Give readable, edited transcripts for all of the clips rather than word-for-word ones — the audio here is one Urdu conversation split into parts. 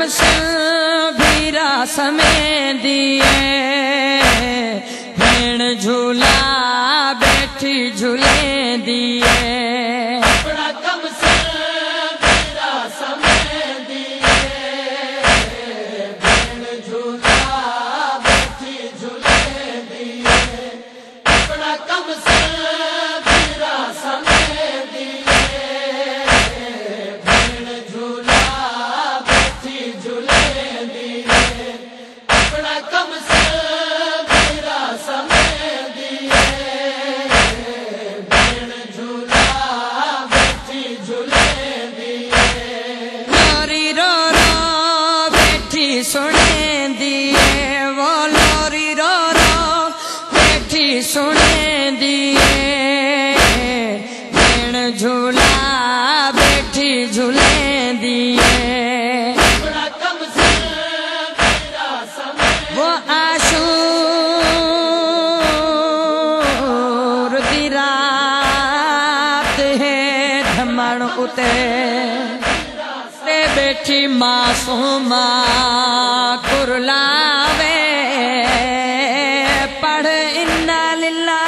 سے بھیرا سمیں دیے بھیڑ جھولا بیٹھی جھولے دیے اپنا کم سے بھیرا سمیں دیے بھیڑ جھولا بیٹھی جھولے دیے اپنا کم سے بھیرا سمیں دیے بھیڑ جھولا بیٹھی جھولے دیے اپنا کم سے بھیرا سمیں دیے بھیڑ جھولا بیٹھی جھولے دیے لوری رو رو بیٹھی سنے دیے وہ لوری رو رو بیٹھی سنے دیے بھیڑ جھولا بیٹھی جھولے دیے اپنا کم سے بھیرا سمیں وہ عاشور دی رات ہے دھمڑ اتے تے بیٹھی معصومہ کرلاوے پڑھ انا للہ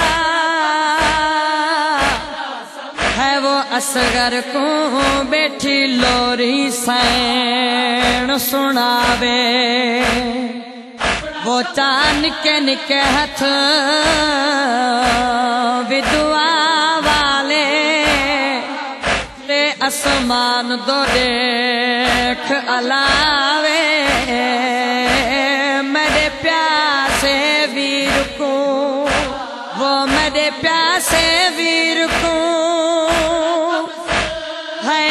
ہے وہ اصغر کو بیٹھی لوری سین سناوے وہ چاند کے نکے ہتھ بھی دعا والے تے اسمان دو دیکھ علاوے میرے پیاسے ویر کو وہ میرے پیاسے ویر کو ہے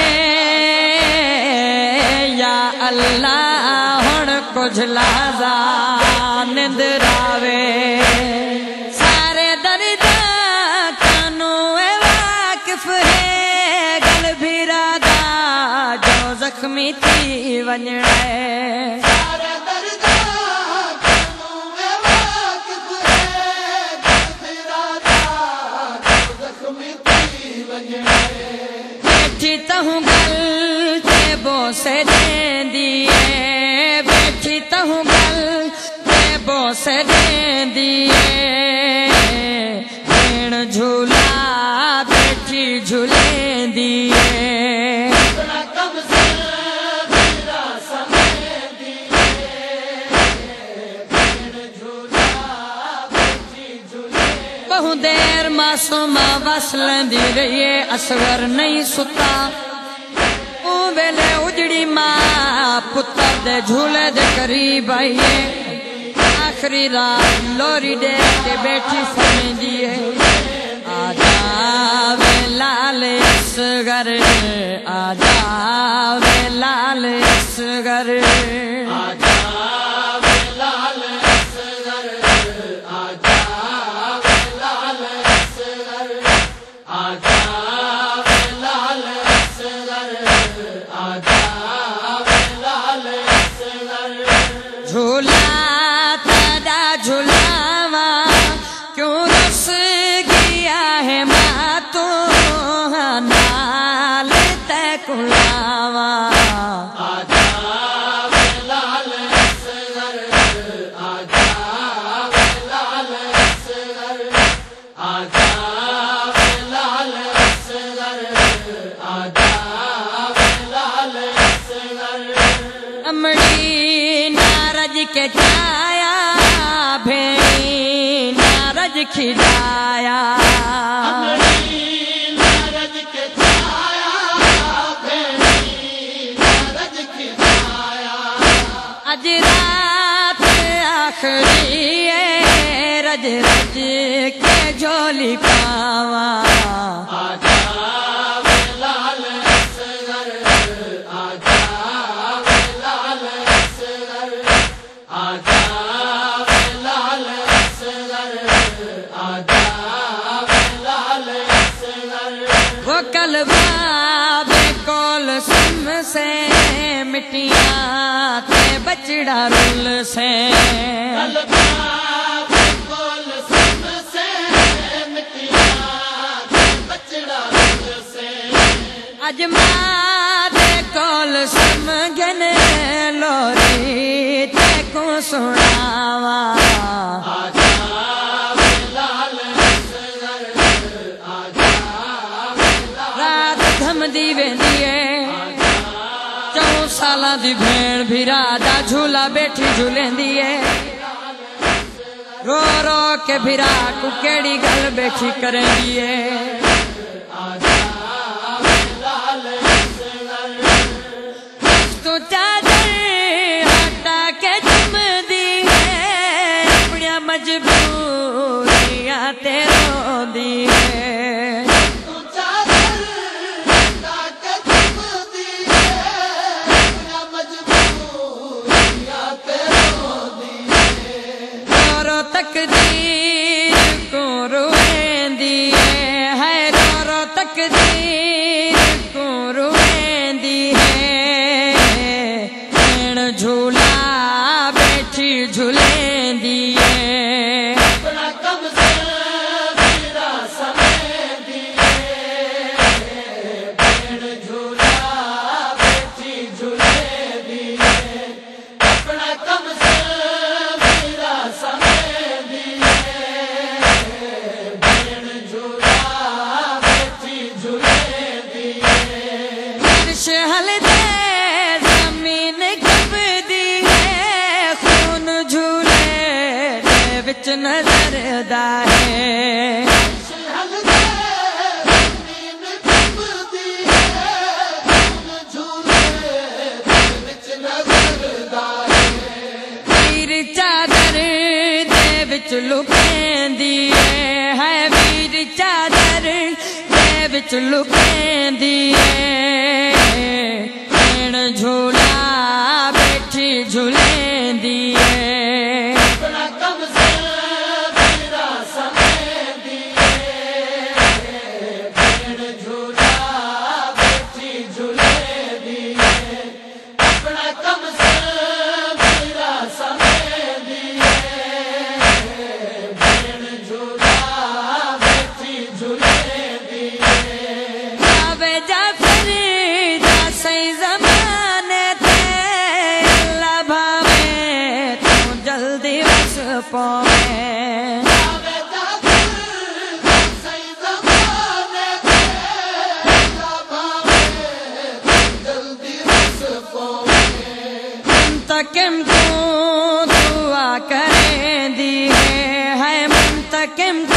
یا اللہ ہن کچھ لازا نندراوے سارے درد کانوں واقف ہے گل بھیرا دا جو زخمی تھی ونجڑے سارے درد کانوں واقف ہے گل بھیرا دا جو زخمی تھی ونجڑے بیٹھی تہوں گل تے بوسے دیں دیے بیٹھی تہوں گل تے بوسے دیں دیے بھیڑ جھولا بیٹھی جھولے دیے اپنا کم سے بھیرا سمیں دیے بھیڑ جھولا بیٹھی جھولے بہت دیر معصومہ وصلیں دی رہیے اصغر نہیں ستا او ویلے اجڑی ماں پتر دے جھولے دے قریب آئیے آخری رات لوری دے کے بیٹھی سمیں دیے آجا وے لال اصغر آجا وے لال اصغر آجا وے لال اصغر آجا وے لال اصغر آجا وے لال اصغر آجا وے لال اصغر جھولا تیرا جھولاوا کیوں رس گیا ہے ماں تو نال تے کلاوا آجا وے لال اصغر آجا وے لال اصغر آجا وے لال اصغر آجا وے لال اصغر امڑی نارج کے چایا بھیڑی نارج کھلایا نارج کے چھایا بھیڑی نارج کھلایا اج رات آخری ہے رج رج کے جھولی پاوا آجا وے لال اصغر آجا وے لال اصغر آجا وے لال اصغر آجا وے لال اصغر وہ کلبہ بے کول سم سے مٹیاں تے بچڑا رول سے کول سم سے مٹیاں بچڑا اجما دے کول سمجھن لو سناوا آجا بلال اصغر آجا رات تھمدی ویندی ہے 4 سالاں دی بھیڑ بھیرا دا جھولا بیٹھی جھولیندی ہے رو رو کے بھیرا کو کیڑی گل بیٹھی کریندی ہے تو چادر ہٹا کے چمدی ہے اپنی مجبوریاں تے روندی ہے تو چادر ہٹا کے چمدی ہے اپنی مجبوریاں تے روندی ہے رو تقدیر کو رویندی ہے رو تقدیر کو رویندی ہے جھولا بیٹھی جھولیندی ہے اپنا کم سے میرا سمیندی ہے بھیڑ جھولا بیٹھی جھولیندی ہے اپنا کم سے میرا سمیندی ہے بھیڑ جھولا بیٹھی جھولیندی ہے عرش ہل دے زمین کبدی ہے خون جھولے دے وچ نظر دا ہے شہل دے زمین کبدی ہے خون جھولے دے وچ نظر دا ہے ویر چادر دے وچ لکیندی ہے ویر چادر دے وچ لکیندی ہے جھولا بیٹھی جھولیندی ہے اپنا کم سے میرا سمیندی ہے بھیڑ جھولا بیٹھی جھولیندی ہے اپنا کم سے میرا سمیندی ہے بھیڑ جھولا بیٹھی جھولیندی ہے آوے جعفر دا سی زمانے تے اللہ بھاوے تو جلدی وس پاوے آوے جعفر سی زمانے تے اللہ بھاوے جلدی وس پاوے منتقم تو دعا کریندی ہے منتقم